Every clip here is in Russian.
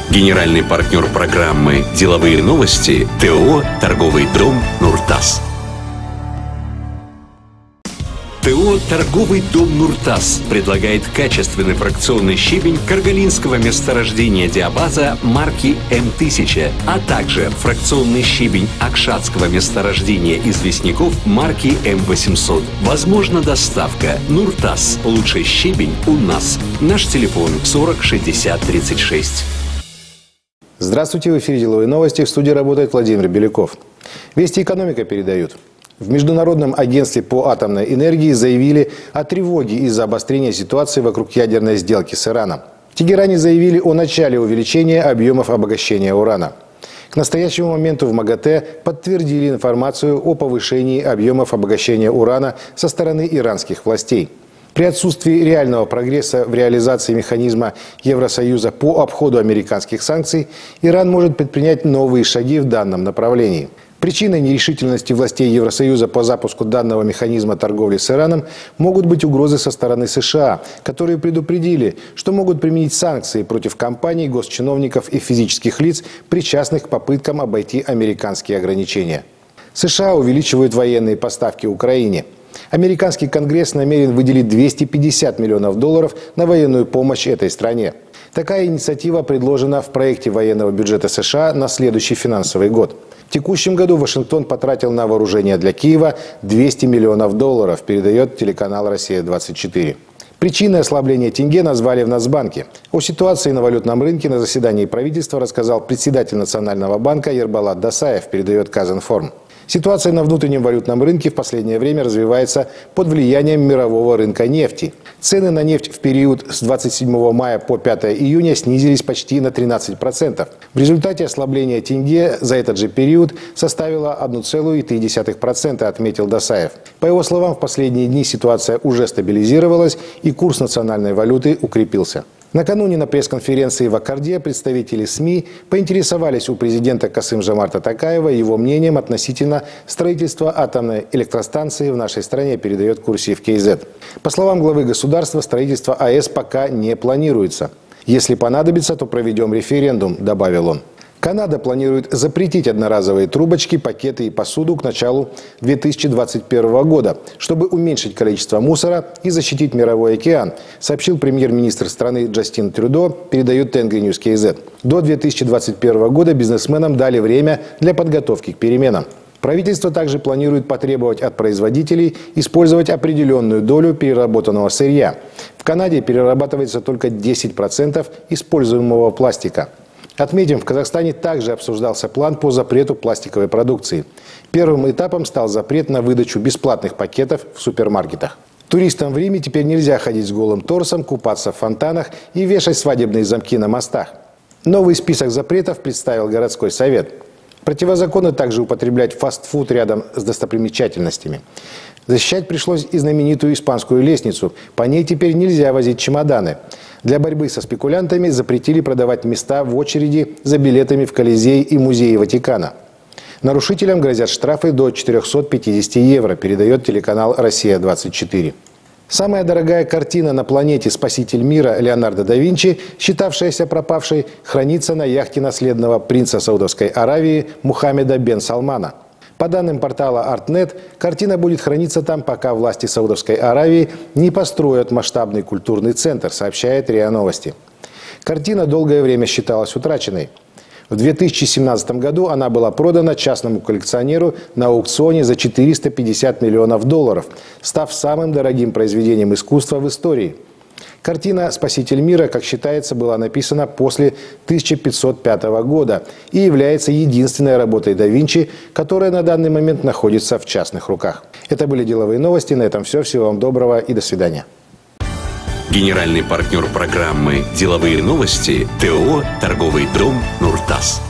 Генеральный партнер программы «Деловые новости» ТО «Торговый дом Нуртас». ТО «Торговый дом Нуртас» предлагает качественный фракционный щебень каргалинского месторождения диабаза марки М1000, а также фракционный щебень акшатского месторождения известняков марки М800. Возможна доставка. Нуртас. Лучший щебень у нас. Наш телефон 40 60 36. Здравствуйте, в эфире «Деловые новости». В студии работает Владимир Беляков. Вести экономика передают. В Международном агентстве по атомной энергии заявили о тревоге из-за обострения ситуации вокруг ядерной сделки с Ираном. В Тегеране заявили о начале увеличения объемов обогащения урана. К настоящему моменту в МАГАТЭ подтвердили информацию о повышении объемов обогащения урана со стороны иранских властей. При отсутствии реального прогресса в реализации механизма Евросоюза по обходу американских санкций, Иран может предпринять новые шаги в данном направлении. Причиной нерешительности властей Евросоюза по запуску данного механизма торговли с Ираном могут быть угрозы со стороны США, которые предупредили, что могут применить санкции против компаний, госчиновников и физических лиц, причастных к попыткам обойти американские ограничения. США увеличивают военные поставки Украине. Американский Конгресс намерен выделить $250 миллионов на военную помощь этой стране. Такая инициатива предложена в проекте военного бюджета США на следующий финансовый год. В текущем году Вашингтон потратил на вооружение для Киева $200 миллионов, передает телеканал «Россия-24». Причиной ослабления тенге назвали в Нацбанке. О ситуации на валютном рынке на заседании правительства рассказал председатель Национального банка Ербалат Досаев, передает Казинформ. Ситуация на внутреннем валютном рынке в последнее время развивается под влиянием мирового рынка нефти. Цены на нефть в период с 27 мая по 5 июня снизились почти на 13%. В результате ослабления тенге за этот же период составило 1,3%, отметил Досаев. По его словам, в последние дни ситуация уже стабилизировалась и курс национальной валюты укрепился. Накануне на пресс-конференции в Аккорде представители СМИ поинтересовались у президента Касым-Жомарта Токаева его мнением относительно строительства атомной электростанции в нашей стране, передает Курсив КЗ. По словам главы государства, строительство АЭС пока не планируется. Если понадобится, то проведем референдум, добавил он. Канада планирует запретить одноразовые трубочки, пакеты и посуду к началу 2021 года, чтобы уменьшить количество мусора и защитить мировой океан, сообщил премьер-министр страны Джастин Трюдо, передает Тенгри Ньюс КЗ. До 2021 года бизнесменам дали время для подготовки к переменам. Правительство также планирует потребовать от производителей использовать определенную долю переработанного сырья. В Канаде перерабатывается только 10% используемого пластика. Отметим, в Казахстане также обсуждался план по запрету пластиковой продукции. Первым этапом стал запрет на выдачу бесплатных пакетов в супермаркетах. Туристам в Риме теперь нельзя ходить с голым торсом, купаться в фонтанах и вешать свадебные замки на мостах. Новый список запретов представил городской совет. Противозаконно также употреблять фастфуд рядом с достопримечательностями. Защищать пришлось и знаменитую испанскую лестницу. По ней теперь нельзя возить чемоданы. Для борьбы со спекулянтами запретили продавать места в очереди за билетами в Колизей и Музее Ватикана. Нарушителям грозят штрафы до 450 евро, передает телеканал «Россия-24». Самая дорогая картина на планете «Спаситель мира» Леонардо да Винчи, считавшаяся пропавшей, хранится на яхте наследного принца Саудовской Аравии Мухаммеда бен Салмана. По данным портала ArtNet, картина будет храниться там, пока власти Саудовской Аравии не построят масштабный культурный центр, сообщает РИА Новости. Картина долгое время считалась утраченной. В 2017 году она была продана частному коллекционеру на аукционе за $450 миллионов, став самым дорогим произведением искусства в истории. Картина «Спаситель мира», как считается, была написана после 1505 года и является единственной работой да Винчи, которая на данный момент находится в частных руках. Это были деловые новости. На этом все. Всего вам доброго и до свидания. Генеральный партнер программы «Деловые новости» ТО «Торговый дом Нуртас».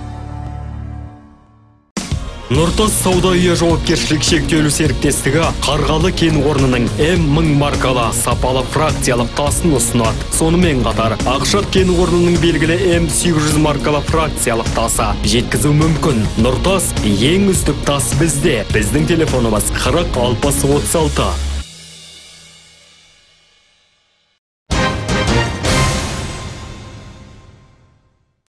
Нуртас сауда үйі жауапкершілік шектеулі серіктестігі Қарғалы кен орнының М1000 маркалы сапалы фракциялық тасын ұсынады. Сонымен қатар, Ақшат кен орнының белгілі М800 маркалы фракциялық тасы жеткізу мүмкін. Нуртас ең үздік тас бізде. Біздің телефонымыз 40 60 36.